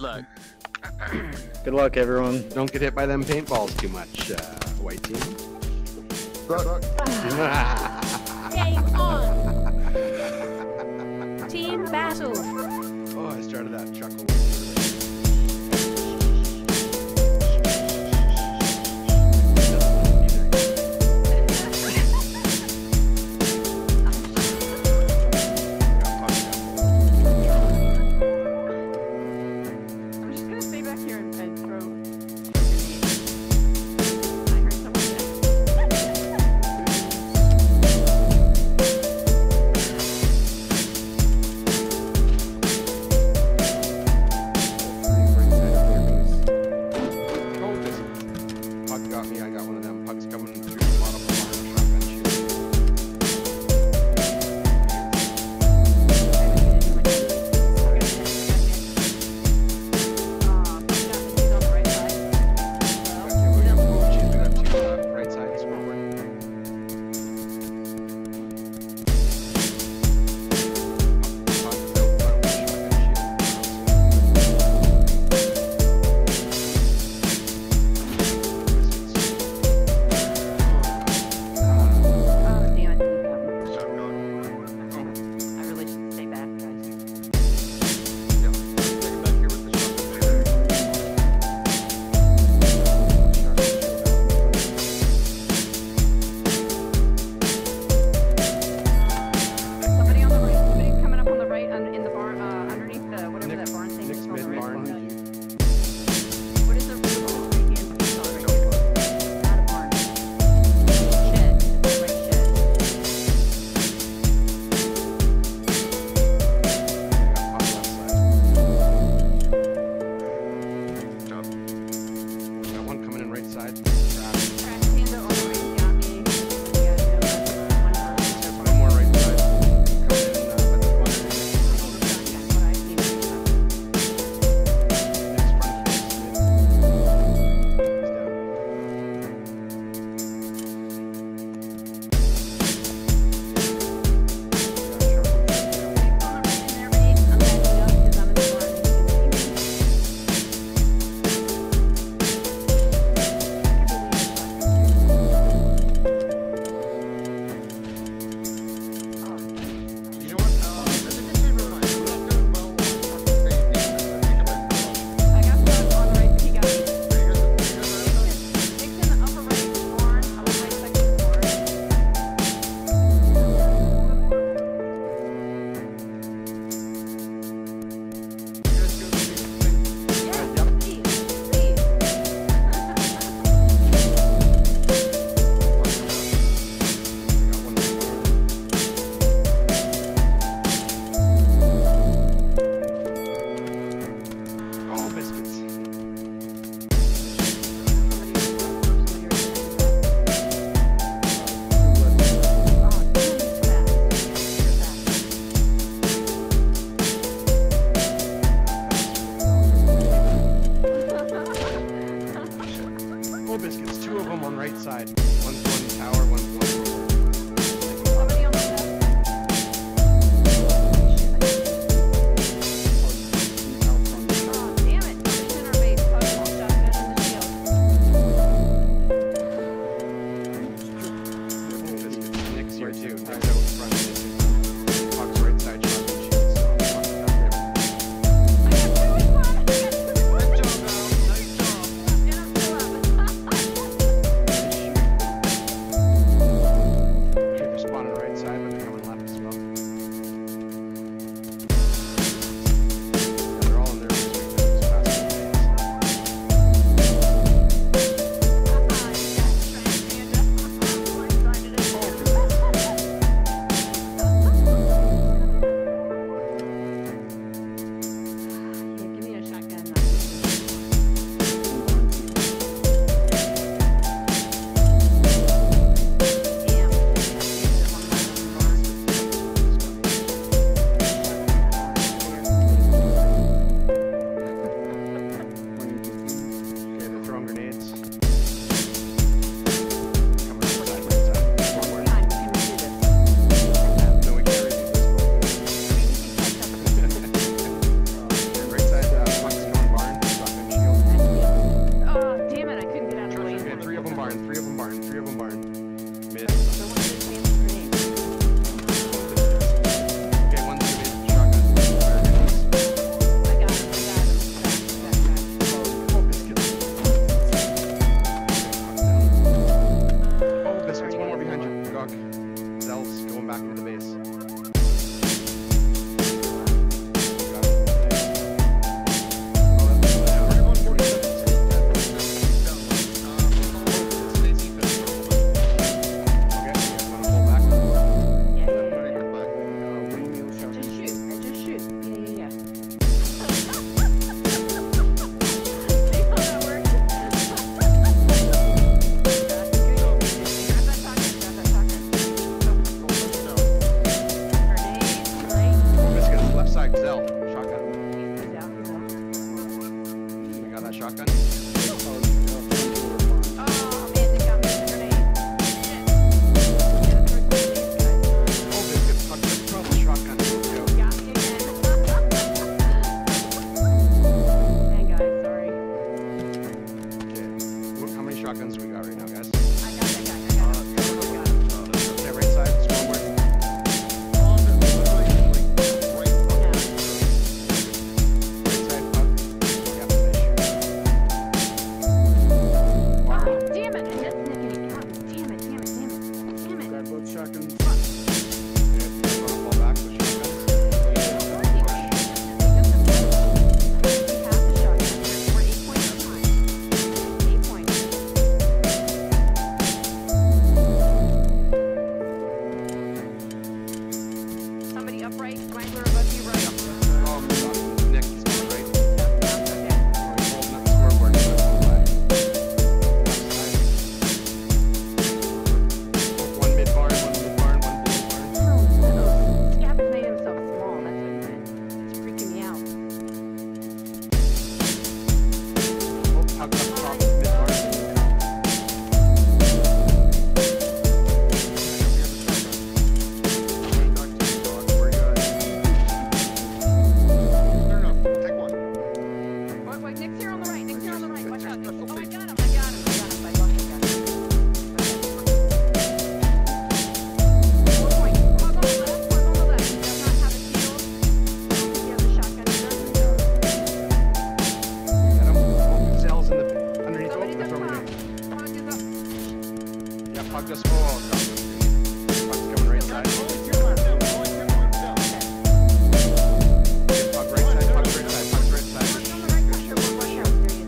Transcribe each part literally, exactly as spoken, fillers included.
luck. Good luck, everyone. Don't get hit by them paintballs too much, uh, white team. Game on! Team battle! Oh, I started that chuckle. dwangler above you right. Oh, Nick, he's going right. Okay. He's holding up the scoreboard. He's going by. One mid barn, one mid barn, one below barn. Oh, no. Scab has made himself small. That's what he did. It's freaking me out. Oh, hugged up top mid barn. Wait, wait, Nick's here on the right. Nick's here on the right. Watch out. Nick. Oh, I got him. I got him. I got him. I got him. I got him. Four points. Plug on the left. Plug on the left. He does not have a shield. He has a shotgun either. Got him. Oh, Zell's in the underneath. Oh, Somebody's that's up over top. here. Plug is up. Yeah, Pug just. Oh, God. Pug's coming right side. Okay. Yeah, Pug right side. Pug right side. Pug right side. Plug on the right pressure. Watch out. There he is.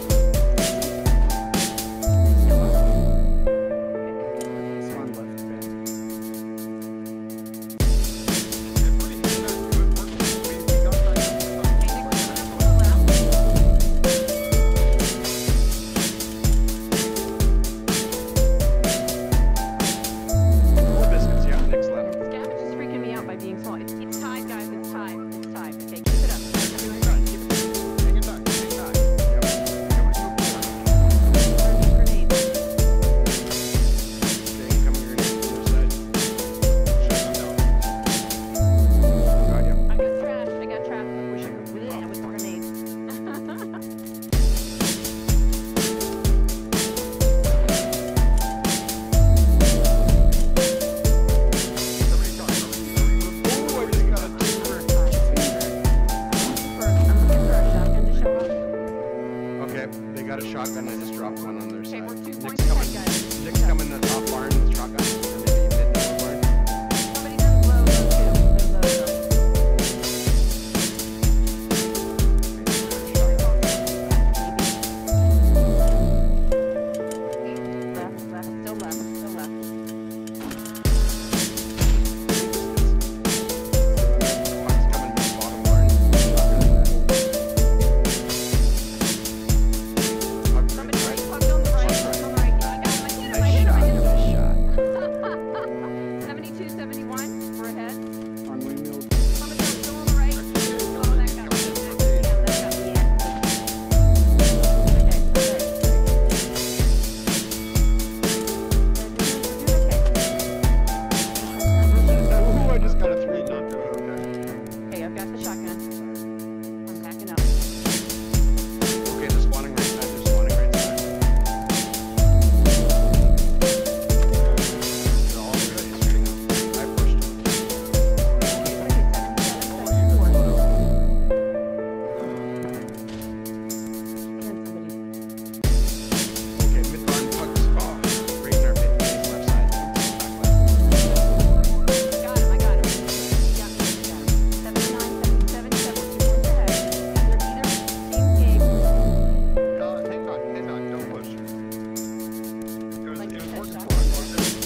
Four biscuits, yeah, Nick's left. Scavenge is freaking me out by being small. It's, it's tied, guys. It's tied. It's tied. Okay, keep it up. Hang it back, hang it back. Yep. Come on, move forward. Grenades. Okay, incoming grenade from their side. Shut them down. Got ya. I got trash. I got trash. I wish I could win it with the grenades. Somebody's got somebody. Oh, I just got a two-fer. First, I'm looking for a shotgun to show up. Okay, they got a shotgun. I just dropped one on their Okay, side. we're two Nick's points coming. ahead, guys. Nick's coming to the top barn with shotgun. Or maybe mid lower barn. Somebody's in low, low, too. Low, low, low. Left, left, still left, still left. Pug's coming mid bottom barn. Shotgun. Pug Somebody right right, side. plugged on the right, plugged on the right. I got him, I hit him, I hit him, I hit him. Nice shot. seventy-two, sevennineone, we're ahead. On windmill. Somebody else still on the right. Oh, that got me. Damn, that got me. Yeah. Okay, okay. Ooh, I just got a three knocked out. Okay. Okay, I've got the shotgun. I'm packing up. Okay, they're spawning right side. They're spawning right side. They're all really shooting up. I pushed them. Okay, mid barn pugs. Oh, right in our mid face, left side. Back left. Got him, I got him. He got me, I got him. seventy-nine, seventy-seven, seventy, two points ahead. Either, either team's game. Uh, hang on, hang on, don't push. It was, Like it was you working said, for us, wasn't it?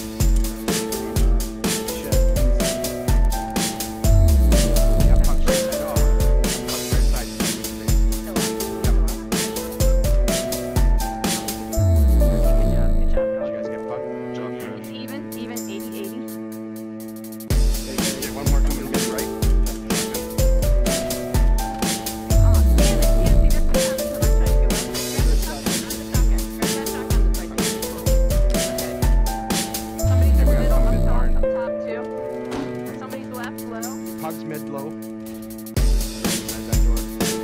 Yeah, pugs right side. Oh, pugs right side. Still up, still up. Okay, good job, good job, Did you dog. guys get pug? Job It's good. even, even, eighty, eighty. Okay, one more coming mid right. Oh, damn it, can't see this what happens when I try to go up. Grab the shotgun, grab the shotgun, grab that shotgun that's right there. Okay. Somebody's in the we got middle, one up mid top, barn. up top too. Somebody's left, low. Pugs mid low. Inside that door.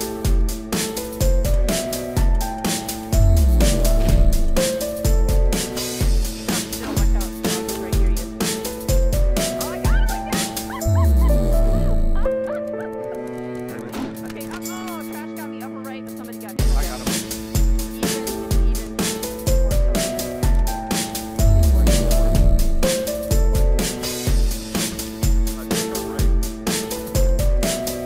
Still, watch out, dog, right here he is. Oh, I got him, I got him! Okay, up, oh, trash got me, upper right, but somebody got him. I got him. Even, even, or still even. Or, or. I think I'm right.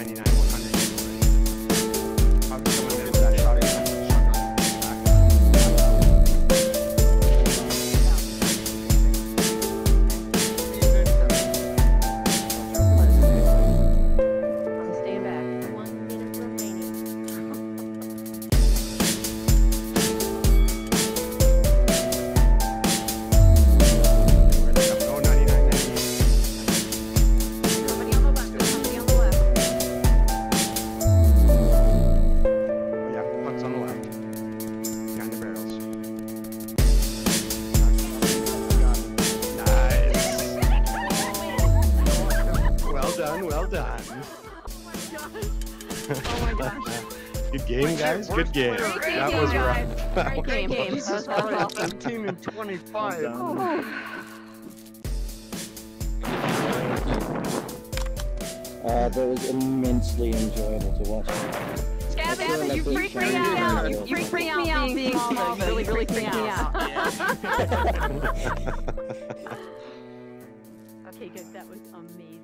ninety-nine, one hundred. I'll be coming in with that shotgun. I'm staying back. One minute remaining. Where'd they go? ninety-nine, ninety-eight. Somebody on the left. There's somebody on the left. Oh yeah, puck's on the left. Behind the barrels. Nice. Well done, well done. Oh my gosh. Good game, guys. Good game. Great game, That was guys. rough. Great game. That was awesome. seventeen and twenty-five. Well done. Uh, that was immensely enjoyable to watch. Gavin, you freak me out. You freak me out being small. You really, really freak me out. Okay, good. That was amazing.